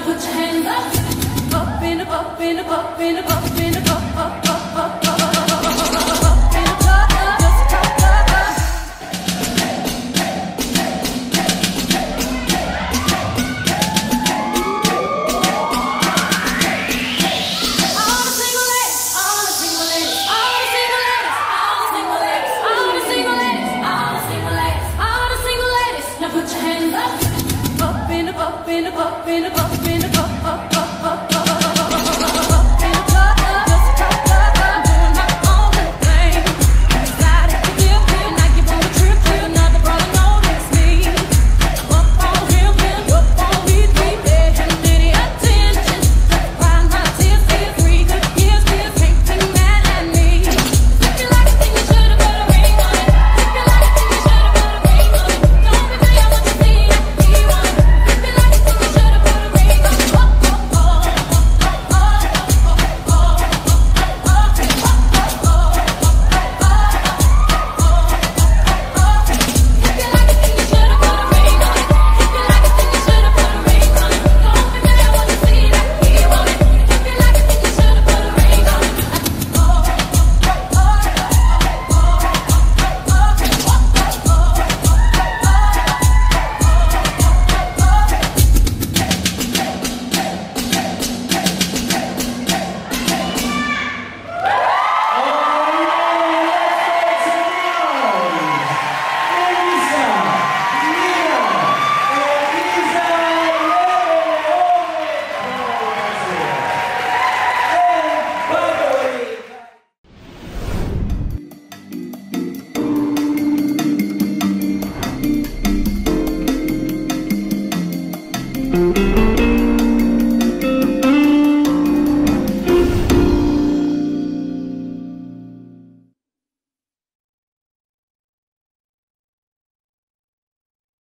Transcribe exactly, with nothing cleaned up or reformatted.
put your hands up, up in a up in a up in a up in a up up up up up up in a club, just up up up. All the single ladies, all the single ladies, all the single ladies, all the single ladies, all the single ladies, all the single ladies, all the single ladies. Now put your hands up, up in a up in a up in a up in a up up.